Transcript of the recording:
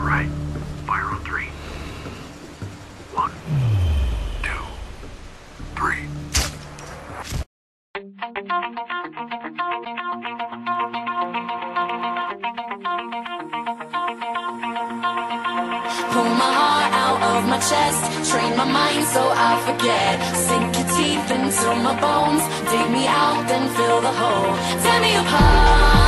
right. Fire on three. One, two, three. Pull my heart out of my chest, train my mind so I forget. Sink your teeth into my bones, dig me out, then fill the hole. Tear me apart.